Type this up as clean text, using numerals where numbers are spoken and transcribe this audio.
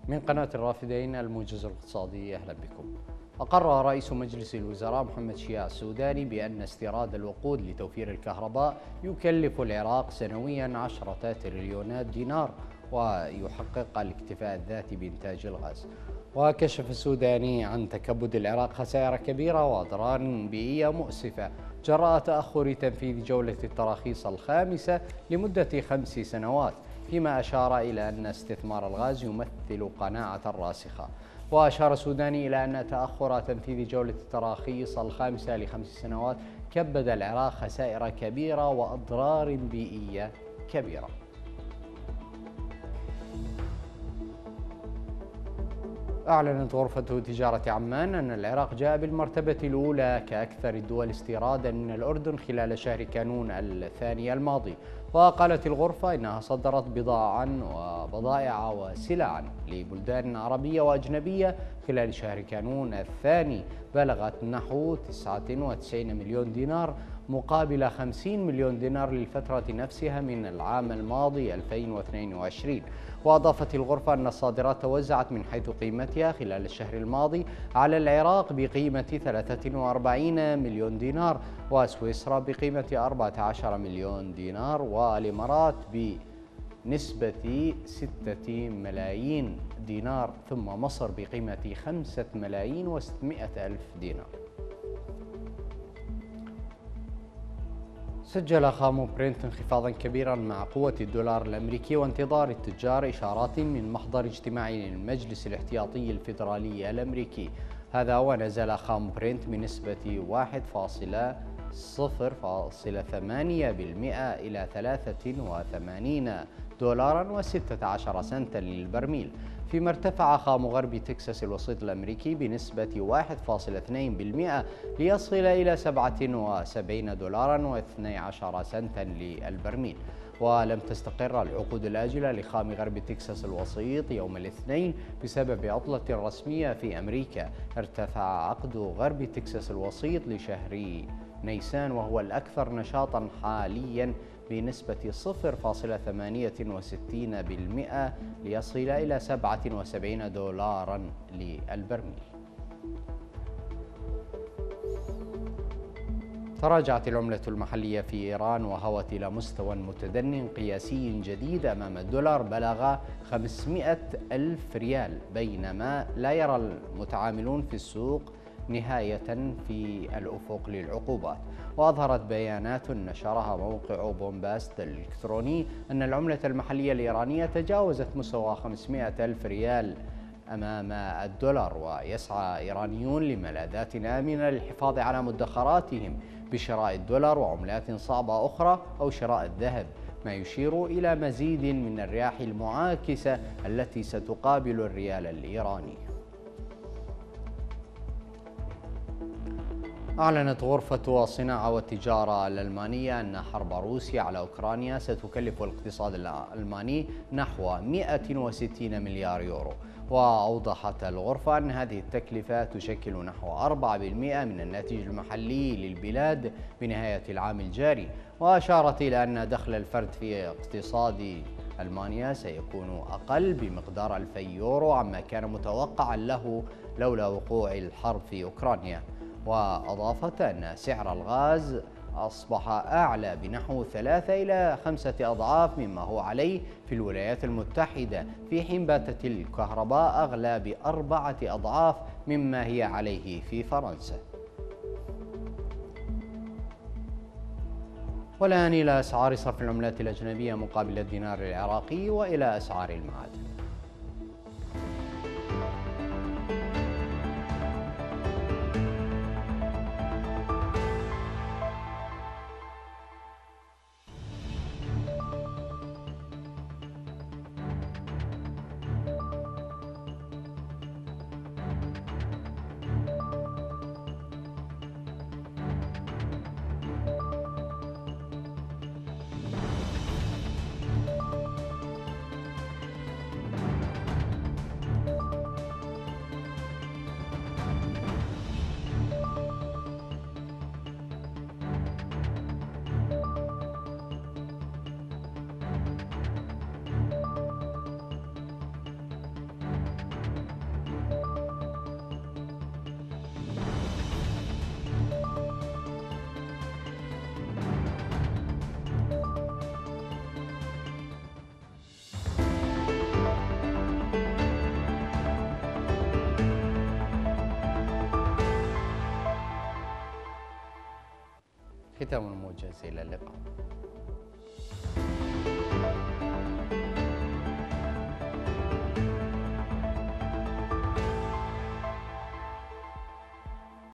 من قناة الرافدين الموجز الاقتصادي، أهلا بكم. أقر رئيس مجلس الوزراء محمد شياع السوداني بأن استيراد الوقود لتوفير الكهرباء يكلف العراق سنويا 10 تريليونات دينار ويحقق الاكتفاء الذاتي بإنتاج الغاز. وكشف السوداني عن تكبد العراق خسائر كبيرة وأضرار بيئية مؤسفة جراء تأخر تنفيذ جولة التراخيص الخامسة لمدة 5 سنوات، فيما أشار إلى أن استثمار الغاز يمثل قناعة راسخة. وأشار السوداني إلى أن تأخر تنفيذ جولة التراخيص الخامسة ل5 سنوات كبد العراق خسائر كبيرة وأضرار بيئية كبيرة. أعلنت غرفة تجارة عمان أن العراق جاء بالمرتبة الأولى كأكثر الدول استيرادا من الأردن خلال شهر كانون الثاني الماضي. وقالت الغرفة إنها صدرت بضاعا وبضائع وسلعا لبلدان عربية وأجنبية خلال شهر كانون الثاني بلغت نحو 99 مليون دينار مقابل 50 مليون دينار للفترة نفسها من العام الماضي 2022. وأضافت الغرفة أن الصادرات توزعت من حيث قيمتها خلال الشهر الماضي على العراق بقيمة 43 مليون دينار، وسويسرا بقيمة 14 مليون دينار، والإمارات بنسبة 6 ملايين دينار، ثم مصر بقيمة 5 ملايين و600 ألف دينار. سجل خام برنت انخفاضا كبيرا مع قوة الدولار الأمريكي وانتظار التجار إشارات من محضر اجتماع للمجلس الاحتياطي الفيدرالي الأمريكي. هذا ونزل خام برنت بنسبة 1.08% إلى 83 دولارا و16 سنتا للبرميل، فيما ارتفع خام غرب تكساس الوسيط الأمريكي بنسبة 1.2% ليصل إلى 77 دولارا و12 سنتا للبرميل. ولم تستقر العقود الآجلة لخام غرب تكساس الوسيط يوم الاثنين بسبب عطلة رسمية في أمريكا. ارتفع عقد غرب تكساس الوسيط لشهر نيسان وهو الأكثر نشاطا حاليا بنسبة 0.68% ليصل إلى 77 دولارا للبرميل. تراجعت العملة المحلية في إيران وهوت إلى مستوى متدن قياسي جديد أمام الدولار بلغ 500 ألف ريال، بينما لا يرى المتعاملون في السوق نهاية في الأفق للعقوبات. وأظهرت بيانات نشرها موقع بومباست الإلكتروني أن العملة المحلية الإيرانية تجاوزت مستوى 500 ألف ريال أمام الدولار، ويسعى إيرانيون لملاذات آمنة للحفاظ على مدخراتهم بشراء الدولار وعملات صعبة أخرى أو شراء الذهب، ما يشير إلى مزيد من الرياح المعاكسة التي ستقابل الريال الإيراني. أعلنت غرفة الصناعة والتجارة الألمانية أن حرب روسيا على أوكرانيا ستكلف الاقتصاد الألماني نحو 160 مليار يورو. وأوضحت الغرفة أن هذه التكلفة تشكل نحو 4% من الناتج المحلي للبلاد بنهاية العام الجاري. وأشارت إلى أن دخل الفرد في اقتصاد ألمانيا سيكون أقل بمقدار 2000 يورو عما كان متوقعا له لولا وقوع الحرب في أوكرانيا. وأضافت أن سعر الغاز أصبح أعلى بنحو 3 إلى 5 أضعاف مما هو عليه في الولايات المتحدة، في حين باتت الكهرباء أغلى ب4 أضعاف مما هي عليه في فرنسا. والآن إلى أسعار صرف العملات الأجنبية مقابل الدينار العراقي وإلى أسعار المعادن. ختام موجز، إلى اللقاء.